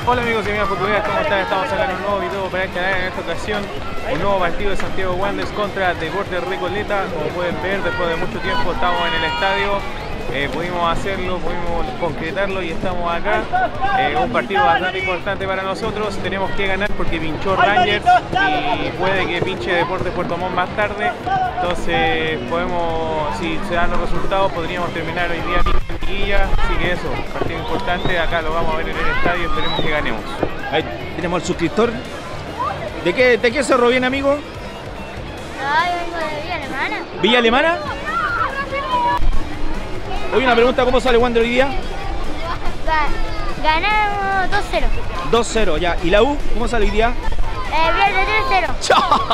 Hola amigos y amigas futbolistas, ¿cómo están? Estamos acá en un nuevo video para el canal. En esta ocasión, un nuevo partido de Santiago Wanderers contra Deportes Recoleta. Como pueden ver, después de mucho tiempo estamos en el estadio. Pudimos hacerlo, pudimos concretarlo y estamos acá. Un partido bastante importante para nosotros. Tenemos que ganar porque pinchó Rangers y puede que pinche Deportes Puerto Montt más tarde. Entonces podemos, si se dan los resultados, podríamos terminar hoy día en liguilla. Así que eso, partido importante. Acá lo vamos a ver en el estadio. Esperemos que ganemos. Ahí tenemos al suscriptor. ¿De qué cerro viene, amigo? No, yo vengo de Villa Alemana. ¿Villa Alemana? Hoy una pregunta, ¿cómo sale Wander hoy día? Ganamos 2-0. 2-0, ya. ¿Y la U? ¿Cómo sale hoy día? Pierde 3-0.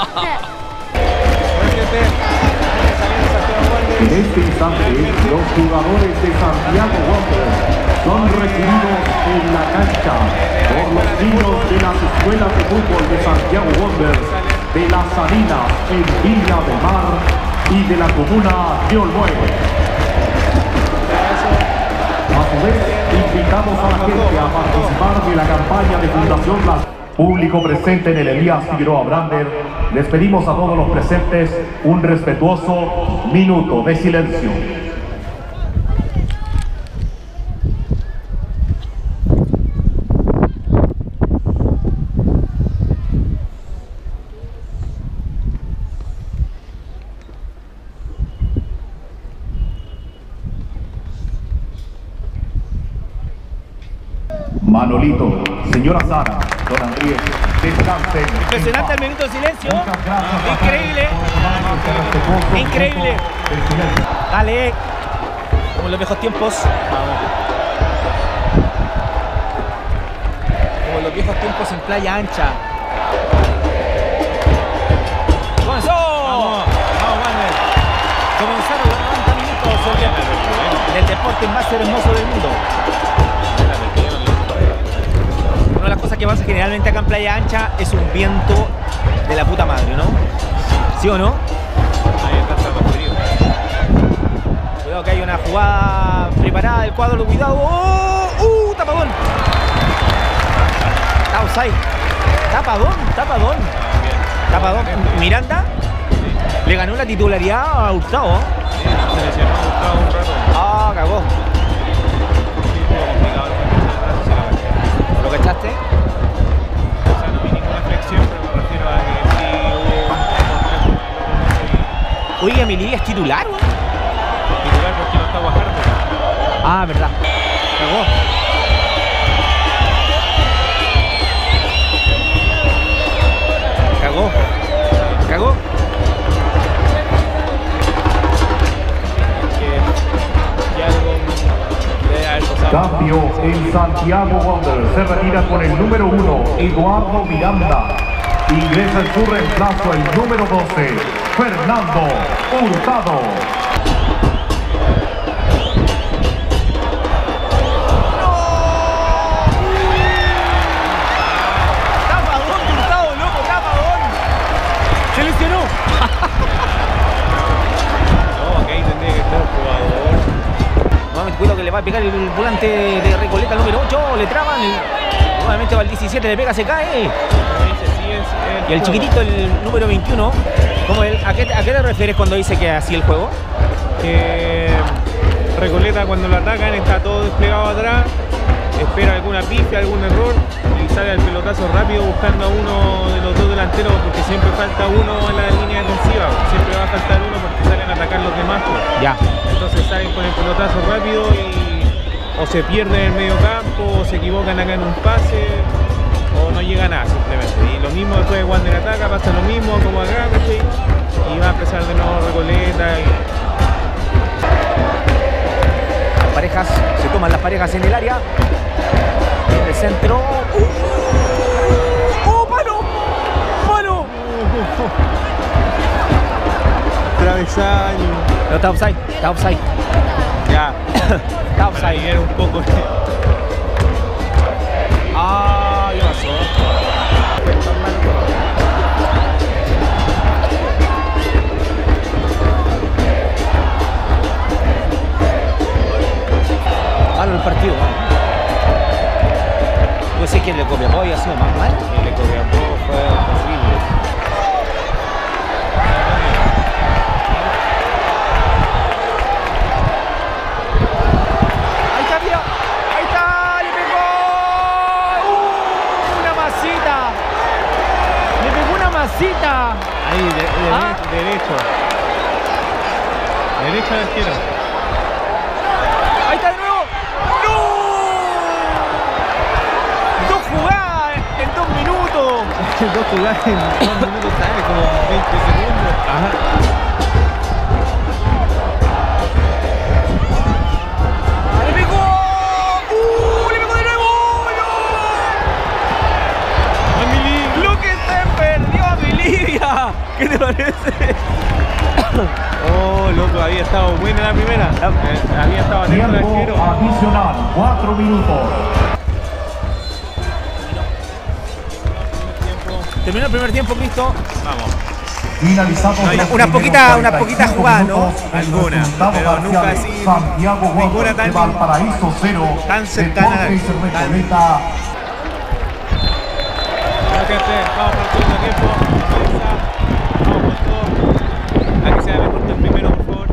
En este instante, los jugadores de Santiago Wanderers son recibidos en la cancha por los niños de las escuelas de fútbol de Santiago Wanderers, de Las Salinas en Villa del Mar y de la comuna de Olmué. A su vez, invitamos a la gente a participar de la campaña de Fundación Las. Público presente en el Elías Figueroa Brander, les pedimos a todos los presentes un respetuoso minuto de silencio. Manolito, señora Sara, don Andrés, descansen. Impresionante el minuto de silencio. Increíble. Increíble. Dale. Como en los viejos tiempos. Como en los viejos tiempos en Playa Ancha. ¡Comenzó! Vamos, Wander. Comenzaron los 90 minutos del deporte más hermoso del mundo. Una de las cosas que pasa generalmente acá en Playa Ancha es un viento de la puta madre, ¿no? ¿Sí o no? Ahí está el frío. Cuidado que hay una jugada preparada del cuadro, cuidado. ¡Oh! ¡Tapadón! Está offside. Tapadón. Tapadón. Miranda le ganó la titularidad a Hurtado. Sí, se lesionó a Hurtado un rato. Ah, cagó. ¿Lo cachaste? O sea, no vi ninguna flexión, pero me refiero a que sí hubo... Oye, mi liga es titular, ¿no? Titular porque no está Guajardo. Ah, verdad. Cagó. Cagó. Que algo de algo sabe. Cambio en Santiago Wanderers, se retira con el número 1, Eduardo Miranda. Ingresa en su reemplazo el número 12, Fernando Hurtado. Cuidado que le va a pegar el volante de Recoleta número 8, le traban, nuevamente va el 17, le pega, se cae. Y el chiquitito, el número 21, ¿a qué te refieres cuando dice que así el juego? Que Recoleta cuando lo atacan está todo desplegado atrás, espera alguna pifia, algún error y sale al pelotazo rápido buscando a uno de los dos delanteros porque siempre falta uno en la línea defensiva, siempre va a faltar uno porque salen a atacar los demás. Ya. Entonces salen con el pelotazo rápido y o se pierden en el medio campo, o se equivocan acá en un pase, o no llega nada simplemente. Y lo mismo después de Wander ataca, pasa lo mismo como acá, ¿sí? Y va a empezar de nuevo Recoleta. Las parejas, se toman las parejas en el área. En el centro. ¡Oh, mano! ¡Mano! Travesaño. No, está offside. Ya. Está offside. Para aliviar un poco. Ah, ¿qué pasó? Malo el partido. Pues sí que le Copiapó había sido más mal. El de Copiapó fue horrible. Ahí está, mira. Ahí está, le pegó. Una masita. Le pegó una masita. Ahí, derecho. Derecho a la izquierda. Ahí está de nuevo. ¡No! Dos jugadas en 2 minutos. Dos jugadas en 2 minutos, ¿sabes? Como 20 segundos. Ajá. ¡Le pegó! ¡Le pegó de nuevo! ¡No! ¡Lo que se perdió a Bolivia! ¿Qué te parece? Oh, loco, había estado buena la primera. Había estado atento al Tiempo arquero. adicional, 4 minutos. Terminó el primer tiempo, Cristo. Vamos. Finalizado Unas poquitas jugadas, ¿no? Algunas, pero nunca así, Santiago ninguna Wanderers tan- de Valparaíso 0, tan cercana. Deportes Recoleta. Gracias, vamos por el segundo tiempo. Vamos con todo. A que sea mejor que el primero, por favor.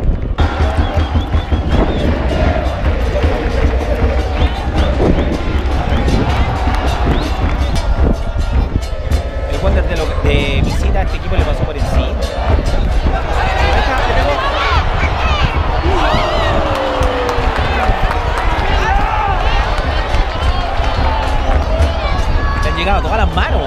El Wander de visita a este equipo le pasó por encima. Le han llegado a tocar las manos.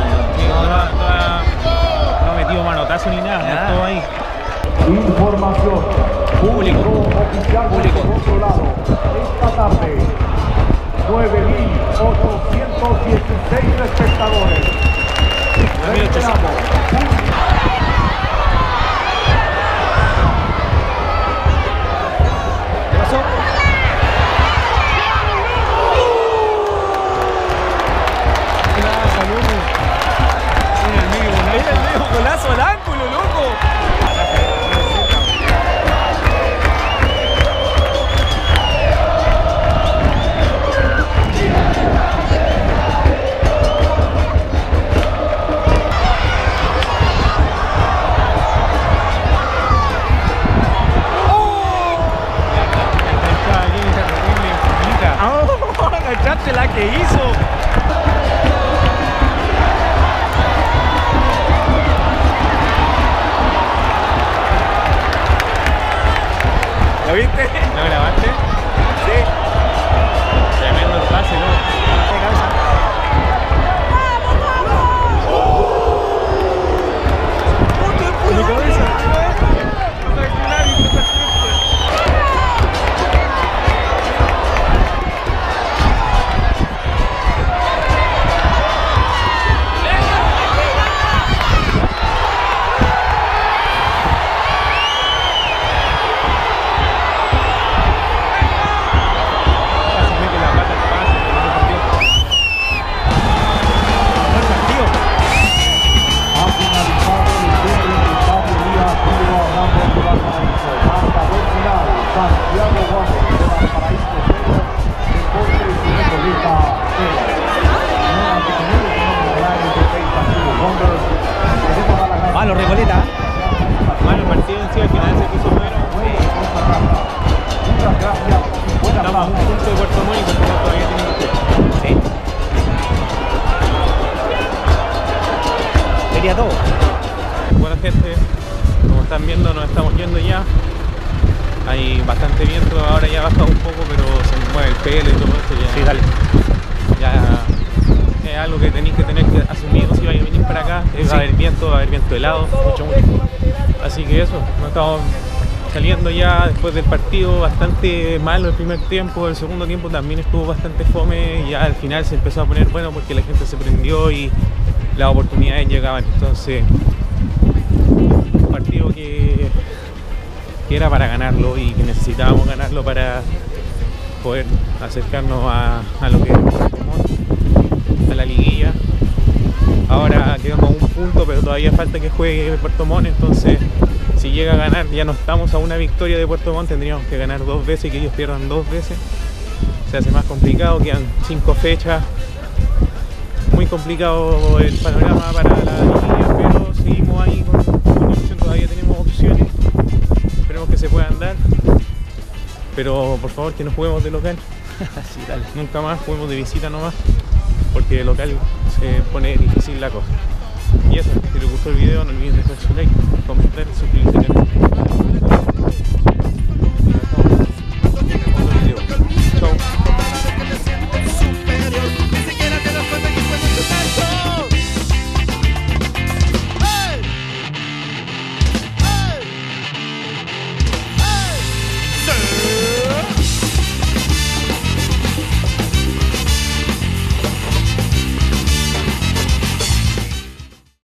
No ha metido manotazo ni nada, Nada. todo ahí. Información. Público oficial Público. por otro lado. Esta tarde, 9.816 espectadores. 9.800. ¿Qué pasó? Mira el medio golazo al ángulo, loco. ¿Agachaste la que hizo? ¿Lo viste? ¿Lo grabaste? Sí. Tremendo el pase, ¿no? Mi cabeza. Casi mete la pata al pase, pero no perdió. Buen partido. Ha finalizado el primer resultado día Julio Ramos de Valparaíso. Marcador final, Santiago Wanderers de Valparaíso 0, Deportes Recoleta 0. Nuevamente con el horario de 6 partidos. Wanderers queremos dar las gracias. Malo Recoleta. Malo el partido en sí, al final se puso bueno. Muchas gracias. Buenas Estamos a un tardes. punto de Puerto Montt y Puerto Montt todavía tiene que jugar. Sí. Sería todo. Bueno, gente, como están viendo, nos estamos yendo ya. Hay bastante viento, ahora ya ha bajado un poco, pero se mueve el pelo y todo esto ya. Sí, dale. Ya es algo que tenéis que tener que asumir si vais a venir para acá. Sí. Va a haber viento helado, mucho. Así que eso, nos estamos saliendo ya después del partido bastante malo el primer tiempo. El segundo tiempo también estuvo bastante fome y ya al final se empezó a poner bueno porque la gente se prendió y las oportunidades llegaban. Entonces, un partido que era para ganarlo y que necesitábamos ganarlo para poder acercarnos a lo que es Puerto Montt, a la liguilla. Ahora quedamos a un punto, pero todavía falta que juegue Puerto Montt, entonces si llega a ganar, ya no estamos a una victoria de Puerto Montt, tendríamos que ganar 2 veces y que ellos pierdan 2 veces. Se hace más complicado, quedan 5 fechas, muy complicado el panorama para la línea, pero seguimos ahí con ilusión, todavía tenemos opciones, esperemos que se puedan dar, pero por favor que no juguemos de local. Sí, dale. Nunca más juguemos de visita nomás, porque de local se pone difícil la cosa. Y eso, si les gustó el video no olviden dejar su like, comentar, suscribirse al canal.